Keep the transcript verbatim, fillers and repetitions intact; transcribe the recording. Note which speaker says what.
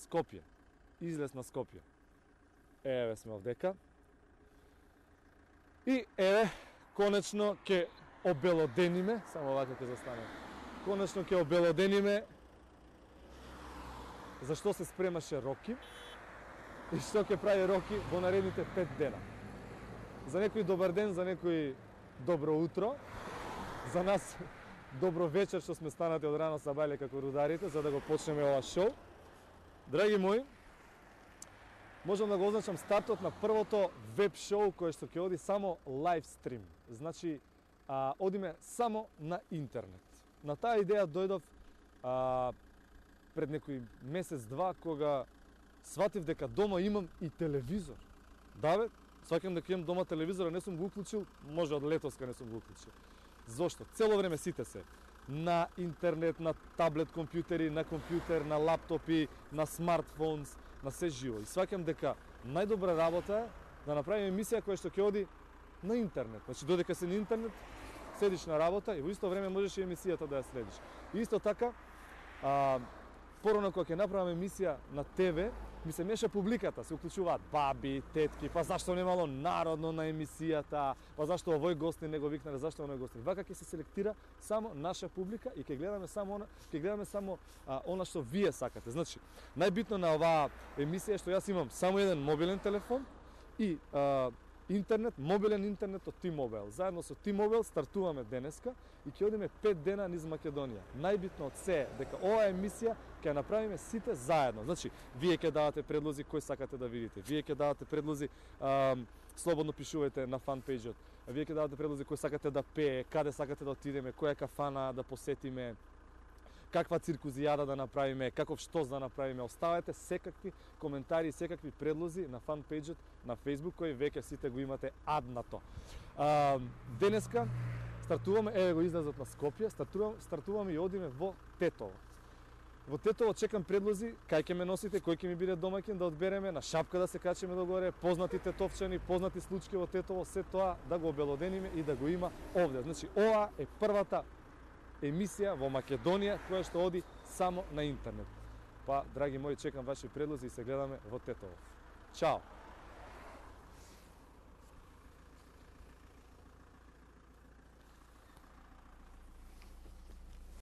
Speaker 1: Скопје. Излез на Скопје. Еве сме овдека. И еве, конечно ќе обелодениме, само вака ќе застанем. Конечно ќе обелодениме зашто се спремаше Роки и што ќе прави Роки во наредните пет дена. За некој добар ден, за некој добро утро, за нас добро вечер што сме станати од рано сабајле како рударите, за да го почнеме ова шоу. Драги мои, можам да го означам стартот на првото веб шоу кое што ќе оди само лайв стрим. Значи, а, одиме само на интернет. На таа идеја дојдов а, пред некој месец-два, кога сватив дека дома имам и телевизор. Да бе, сваќам дека имам дома телевизор, не сум го уклучил, може од летоска не сум го уклучил. Зошто? Цело време сите се на интернет, на таблет компјутери, на компјутер, на лаптопи, на смартфонс, на се живо. И сваќам дека најдобра работа е да направиме емисија која што ќе оди на интернет. Значи, додека се на интернет, седиш на работа и во исто време можеш и емисијата да ја следиш. И исто така, а, порано кога ќе направиме емисија на ТВ, ми се меша публиката, се уклучуваат баби, тетки, па зашто немало народно на емисијата, па зашто овој гостин не го викнале, зашто оној гостин. Вака ќе се селектира само наша публика и ќе гледаме само она, ќе гледаме само а, она што вие сакате. Значи, најбитно на оваа емисија е што јас имам само еден мобилен телефон и а, интернет, мобилен интернет од T-Mobile. Заедно со T-Mobile стартуваме денеска и ќе одиме пет дена низ Македонија. Најбитно од се е дека оваа емисија ќе направиме сите заедно. Значи, вие ќе давате предлози кој сакате да видите. Вие ќе давате предлози, а, слободно пишувајте на фан пејџот. Вие ќе давате предлози кој сакате да пее, каде сакате да отидеме, која кафана да посетиме, каква циркузијада да направиме, каков штос да направиме. Оставете секакви коментари и секакви предлози на фан пејџот на Facebook, кој веќе сите го имате аднато. А, денеска стартуваме, еве го излезот на Скопје, стартуваме, стартуваме и одиме во Тетово. Во Тетово чекам предлози, кај ќе ме носите, кој ќе ми биде домаќин да одбереме, на шапка да се качиме догоре, познати тетовчани, познати случаи во Тетово, се тоа да го обелодениме и да го има овде. Значи, ова е првата емисија во Македонија која што оди само на интернет. Па, драги мои, чекам ваши предлози и се гледаме во Тетово. Чао!